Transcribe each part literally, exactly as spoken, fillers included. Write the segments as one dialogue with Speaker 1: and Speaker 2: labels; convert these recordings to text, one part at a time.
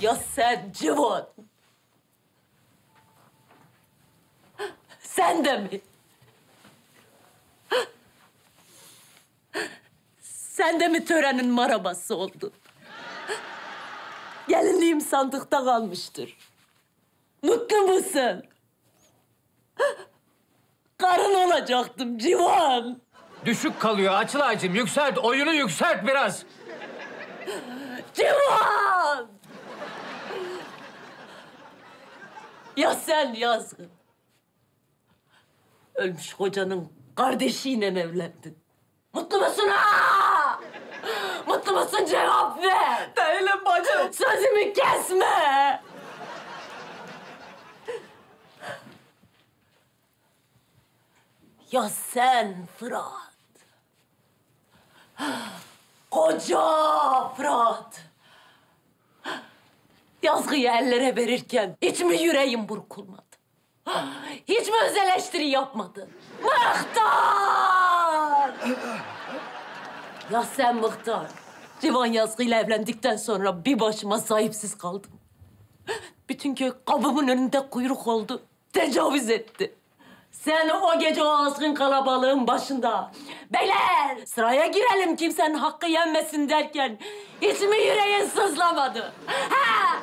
Speaker 1: Ya sen Civan? Sen de mi? Sen de mi törenin marabası oldun? Gelinliğim sandıkta kalmıştır. Mutlu musun? Karın olacaktım Civan.
Speaker 2: Düşük kalıyor Açılay'cığım. Yükselt, oyunu yükselt biraz.
Speaker 1: Civan! Ya sen Yazgın? Ölmüş kocanın kardeşiyle evlendin. Mutlu musun ha? Mutlu musun cevap ver.
Speaker 3: Değilim bacım.
Speaker 1: Sözümü kesme. Ya sen Fırat. Koca Fırat. Yazgıyı ellere verirken hiç mi yüreğin burkulmadı? Hiç mi öz eleştiri yapmadın? Mıhtar! Ya sen Mıhtar, Civan Yazgı'yla evlendikten sonra bir başıma sahipsiz kaldım. Bütün köy kapımın önünde kuyruk oldu, tecavüz etti. Sen o gece o azgın kalabalığın başında, beyler sıraya girelim kimsenin hakkı yenmesin derken hiç mi yüreğin sızlamadı? Ha?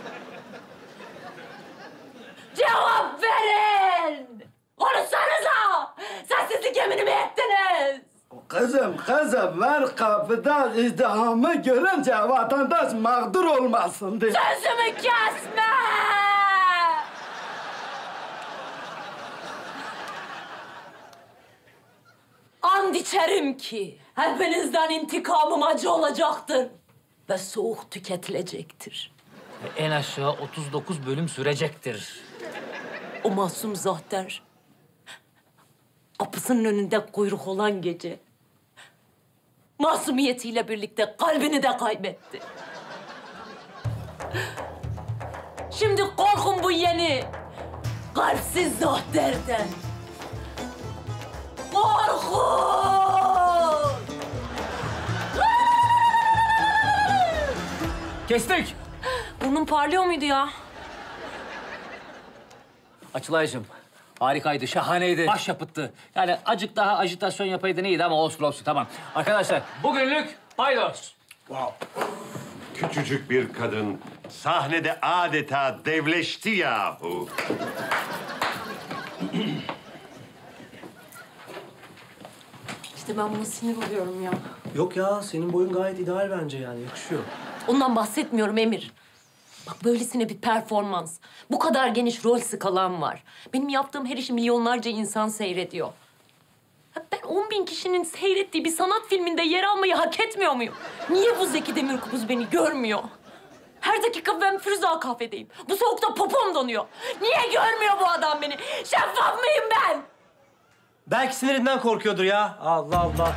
Speaker 1: Cevap verin! Konuşsanıza! Sessizlik yemini mi ettiniz?
Speaker 4: Kızım, kızım ver kapıda izdihamı görünce vatandaş mağdur olmasın diye.
Speaker 1: Sözümü kesme! And içerim ki hepinizden intikamım acı olacaktır ve soğuk tüketilecektir.
Speaker 2: En aşağı otuz dokuz bölüm sürecektir.
Speaker 1: O masum Zahter kapısının önünde kuyruk olan gece masumiyetiyle birlikte kalbini de kaybetti. Şimdi korkun bu yeni kalpsiz Zahter'den. Korkun!
Speaker 2: Kestik.
Speaker 1: Burnun parlıyor muydu ya?
Speaker 2: Açılay'cığım harikaydı, şahaneydi, başyapıttı. Yani acık daha ajitasyon yapaydın iyiydi ama olsun olsun tamam. Arkadaşlar bugünlük paydos.
Speaker 5: Wow. Küçücük bir kadın sahnede adeta devleşti yahu.
Speaker 1: İşte ben buna sinir oluyorum ya.
Speaker 3: Yok ya, senin boyun gayet ideal bence yani, yakışıyor.
Speaker 1: Ondan bahsetmiyorum Emir. Bak böylesine bir performans. Bu kadar geniş rol skalam var. Benim yaptığım her işi milyonlarca insan seyrediyor. Ya ben on bin kişinin seyrettiği bir sanat filminde yer almayı hak etmiyor muyum? Niye bu Zeki Demirkubuz beni görmüyor? Her dakika ben Firuze kahvedeyim. Bu soğukta popom donuyor. Niye görmüyor bu adam beni? Şeffaf mıyım ben?
Speaker 3: Belki sinirinden korkuyordur ya. Allah Allah.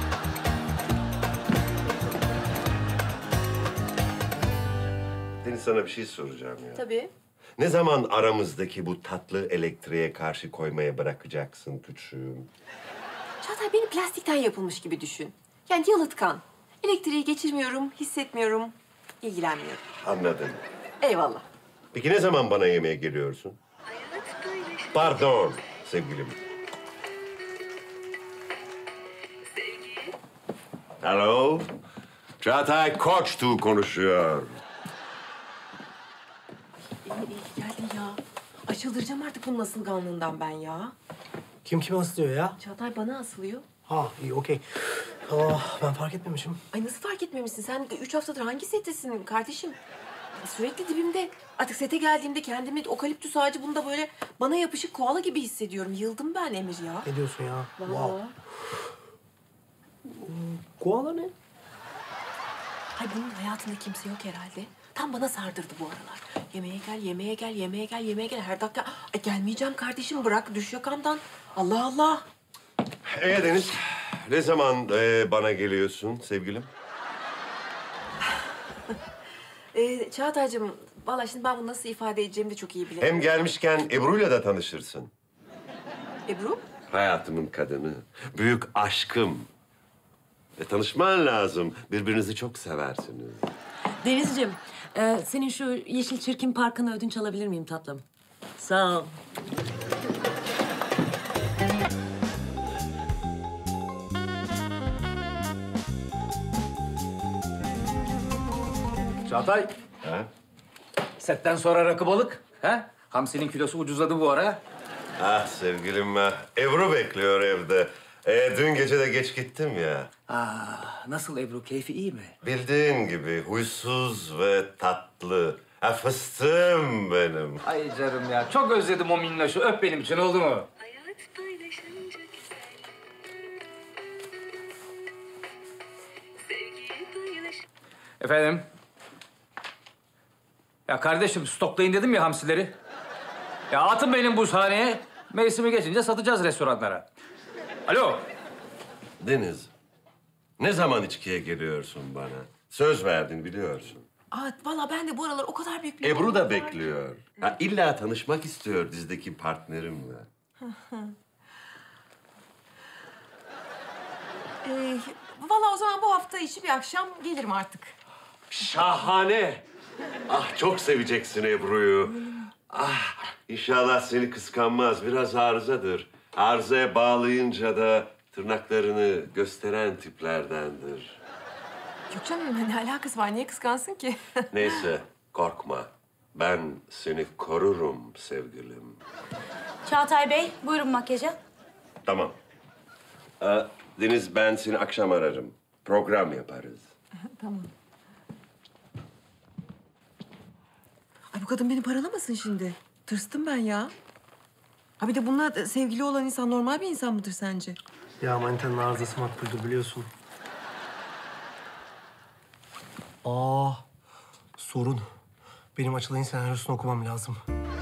Speaker 5: Deniz sana bir şey soracağım ya.
Speaker 1: Tabii.
Speaker 5: Ne zaman aramızdaki bu tatlı elektriğe karşı koymaya bırakacaksın küçüğüm?
Speaker 6: Çağatay beni plastikten yapılmış gibi düşün. Yani yalıtkan. Elektriği geçirmiyorum, hissetmiyorum, ilgilenmiyorum.
Speaker 5: Anladım.
Speaker 6: Eyvallah.
Speaker 5: Peki ne zaman bana yemeğe geliyorsun? Pardon sevgilim. Hello. Çağatay Koçtu konuşuyor.
Speaker 6: Emir iyi geldin ya. Ay çıldıracağım artık bunun asılganlığından ben ya.
Speaker 3: Kim kime asılıyor ya?
Speaker 6: Çağatay bana asılıyor.
Speaker 3: Ha iyi, okey. Ah, ben fark etmemişim.
Speaker 6: Ay nasıl fark etmemişsin? Sen üç haftadır hangi settesin kardeşim? Sürekli dibimde. Artık sete geldiğimde kendimi okaliptüs ağacı bunda böyle bana yapışık koala gibi hissediyorum. Yıldım ben Emir ya.
Speaker 3: Ne diyorsun ya?
Speaker 6: Vallahi.
Speaker 3: Wow. Koala ne?
Speaker 6: Ay bunun hayatında kimse yok herhalde. Tam bana sardırdı bu aralar. Yemeğe gel, yemeğe gel, yemeğe gel, yemeğe gel. Her dakika ay gelmeyeceğim kardeşim bırak düş yakamdan. Allah Allah.
Speaker 5: Ee Deniz, ne zaman e, bana geliyorsun sevgilim?
Speaker 6: Ee, Çağatay'cığım vallahi şimdi ben bunu nasıl ifade edeceğimi de çok iyi bilirim.
Speaker 5: Hem gelmişken Ebru'yla da tanışırsın.
Speaker 6: Ebru?
Speaker 5: Hayatımın kadını, büyük aşkım. E, tanışman lazım. Birbirinizi çok seversiniz.
Speaker 1: Denizciğim, e, senin şu Yeşil Çirkin Parkı'na ödünç alabilir miyim tatlım? Sağ ol.
Speaker 2: Çağatay,
Speaker 5: Ha?
Speaker 2: setten sonra rakı balık. Ha? Hamsinin kilosu ucuzladı bu ara.
Speaker 5: Ah sevgilim, ah, Ebru bekliyor evde. Ee, dün gece de geç gittim ya.
Speaker 2: Aa, nasıl Ebru? Keyfi iyi mi?
Speaker 5: Bildiğin gibi huysuz ve tatlı. Ha, fıstığım benim.
Speaker 2: Ay canım ya, çok özledim o minnoşu. Öp benim için, oldu mu?
Speaker 7: Hayat paylaşınca güzel. Sevgiyi paylaş.
Speaker 2: Efendim? Ya kardeşim, stoklayın dedim ya hamsileri. Ya atın benim buzhaneye. Mevsimi geçince satacağız restoranlara. Alo.
Speaker 5: Deniz, ne zaman içkiye geliyorsun bana? Söz verdin biliyorsun.
Speaker 6: Aa, vallahi ben de bu aralar o kadar büyük bir...
Speaker 5: Ebru da bekliyor. Ha, illa tanışmak istiyor dizdeki partnerimle.
Speaker 6: Ee, vallahi o zaman bu hafta içi bir akşam gelirim artık.
Speaker 5: Şahane. Ah, çok seveceksin Ebru'yu. Ah, inşallah seni kıskanmaz. Biraz arızadır. Arızaya bağlayınca da tırnaklarını gösteren tiplerdendir.
Speaker 6: Yok canım, ne alakası var? Niye kıskansın ki?
Speaker 5: Neyse, korkma. Ben seni korurum sevgilim.
Speaker 8: Çağatay Bey, buyurun makyaja.
Speaker 5: Tamam. Ee, Deniz, ben seni akşam ararım. Program yaparız.
Speaker 6: Tamam. Ay, bu kadın beni paralamasın şimdi. Tırstım ben ya. Ha bir de bununla sevgili olan insan normal bir insan mıdır sence?
Speaker 3: Ya manitanın arızası makbuldür biliyorsun. Aa, sorun. Benim Açılay'ın senaryosunu okumam lazım.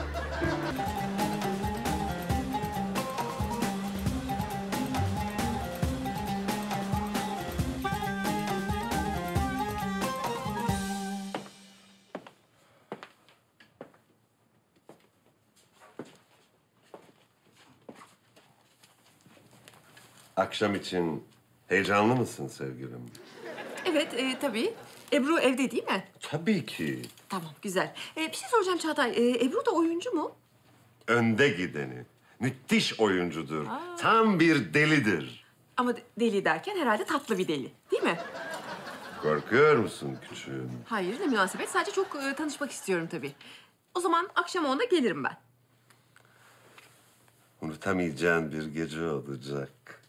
Speaker 5: Akşam için heyecanlı mısın sevgilim?
Speaker 6: Evet, e, tabii. Ebru evde değil mi?
Speaker 5: Tabii ki.
Speaker 6: Tamam, güzel. E, bir şey soracağım Çağatay. E, Ebru da oyuncu mu?
Speaker 5: Önde gideni. Müthiş oyuncudur. Tam bir delidir.
Speaker 6: Ama de- deli derken herhalde tatlı bir deli, değil mi?
Speaker 5: Korkuyor musun küçüğüm?
Speaker 6: Hayır, ne münasebet. Sadece çok e, tanışmak istiyorum tabii. O zaman akşam onda gelirim ben.
Speaker 5: Unutamayacağın bir gece olacak.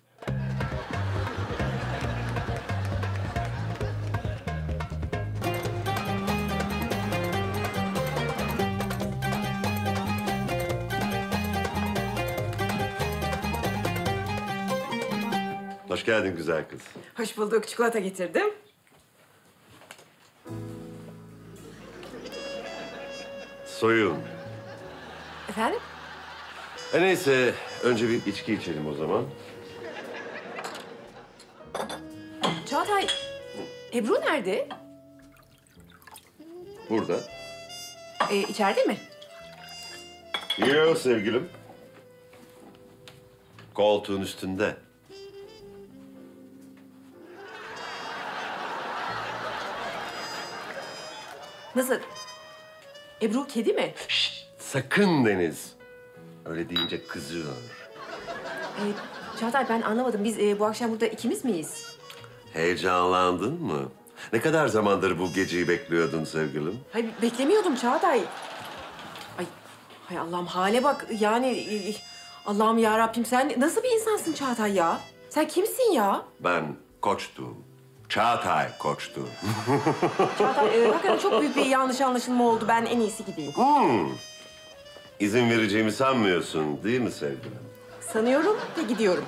Speaker 5: Hoş geldin güzel kız.
Speaker 6: Hoş bulduk. Çikolata getirdim.
Speaker 5: Soyun.
Speaker 6: Efendim?
Speaker 5: E neyse, önce bir içki içelim o zaman.
Speaker 6: Çağatay, Ebru nerede?
Speaker 5: Burada.
Speaker 6: E, içeride mi?
Speaker 5: Yok sevgilim. Koltuğun üstünde.
Speaker 6: Nasıl? Ebru kedi mi?
Speaker 5: Şşt, sakın Deniz. Öyle deyince kızıyor.
Speaker 6: E, Çağatay ben anlamadım. Biz e, bu akşam burada ikimiz miyiz?
Speaker 5: Heyecanlandın mı? Ne kadar zamandır bu geceyi bekliyordun sevgilim?
Speaker 6: Hayır beklemiyordum Çağatay. Ay, hay Allah'ım hale bak. Yani e, Allah'ım ya Rabbim sen nasıl bir insansın Çağatay ya? Sen kimsin ya?
Speaker 5: Ben Koç'tum. Çağatay Koç'tu.
Speaker 6: Çağatay e, hakikaten çok büyük bir yanlış anlaşılma oldu. Ben en iyisi gideyim.
Speaker 5: Hmm. İzin vereceğimi sanmıyorsun değil mi sevgilim?
Speaker 6: Sanıyorum ve gidiyorum.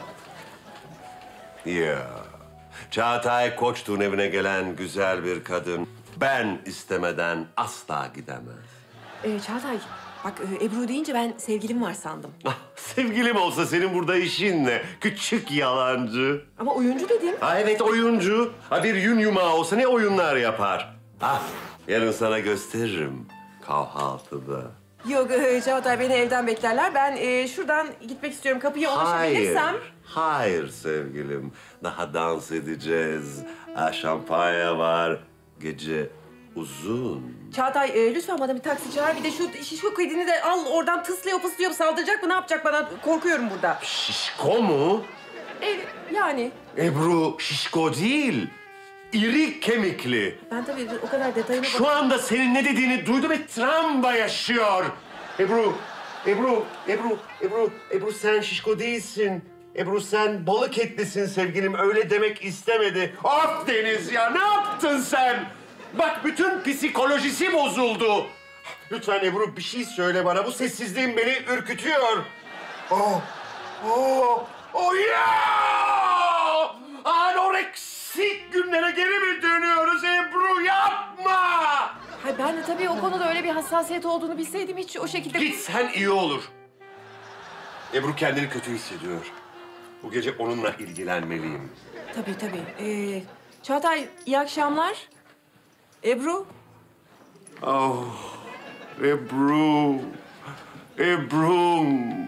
Speaker 5: Ya. Çağatay Koçtuğ'un evine gelen güzel bir kadın ben istemeden asla gidemez.
Speaker 6: E, Çağatay bak e, Ebru deyince ben sevgilim var sandım.
Speaker 5: Ah, sevgilim olsa senin burada işin ne? Küçük yalancı.
Speaker 6: Ama oyuncu dedim.
Speaker 5: Ha evet oyuncu. Ha bir yün yumağı olsa ne oyunlar yapar? Ah yarın sana gösteririm kahvaltıda.
Speaker 6: Yok e, Çağatay beni evden beklerler. Ben e, şuradan gitmek istiyorum. Kapıya ulaşabilirsem.
Speaker 5: Hayır, hayır sevgilim. Daha dans edeceğiz. Ha, şampanya var. Gece uzun.
Speaker 6: Çağatay e, lütfen bana bir taksi çağır. Bir de şu şu kedini de al oradan tıslıyor pıslıyor saldıracak mı ne yapacak bana? Korkuyorum burada.
Speaker 5: Şişko mu?
Speaker 6: E, yani
Speaker 5: Ebru şişko değil. İri kemikli.
Speaker 6: ben tabii o kadar detayına bak.
Speaker 5: Şu anda senin ne dediğini duydum ve travma yaşıyor. Ebru, Ebru, Ebru, Ebru, Ebru sen şişko değilsin. Ebru sen balık etlisin sevgilim. Öyle demek istemedi. Of Deniz ya ne yaptın sen? Bak bütün psikolojisi bozuldu. Lütfen Ebru bir şey söyle bana. Bu sessizliğin beni ürkütüyor. Oh, oh, oh ya! Anoreksik günlere geri mi dönüyoruz Ebru? Yapma!
Speaker 6: Hayır, ben de tabii o konuda öyle bir hassasiyet olduğunu bilseydim hiç o şekilde...
Speaker 5: Gitsen iyi olur. Ebru kendini kötü hissediyor. Bu gece onunla ilgilenmeliyim.
Speaker 6: Tabii tabii. Ee, Çağatay iyi akşamlar. Ebru.
Speaker 5: Oh, Ebru, Ebru.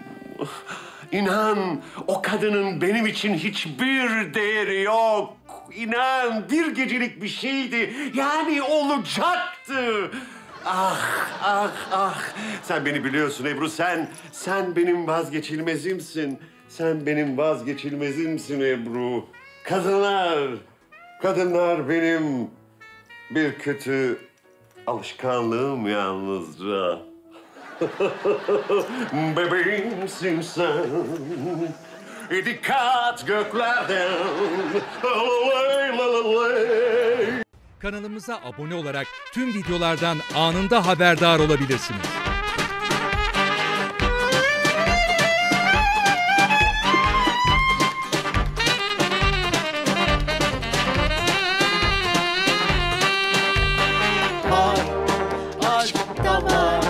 Speaker 5: İnan o kadının benim için hiçbir değeri yok. İnan bir gecelik bir şeydi. Yani olacaktı. Ah, ah, ah. Sen beni biliyorsun Ebru. Sen, sen benim vazgeçilmezimsin. Sen benim vazgeçilmezimsin Ebru. Kadınlar, kadınlar benim bir kötü alışkanlığım yalnızca. Bebeğimsin sen. Dikkat göklerden.
Speaker 9: Kanalımıza abone olarak tüm videolardan anında haberdar olabilirsiniz.
Speaker 10: Aşk da var.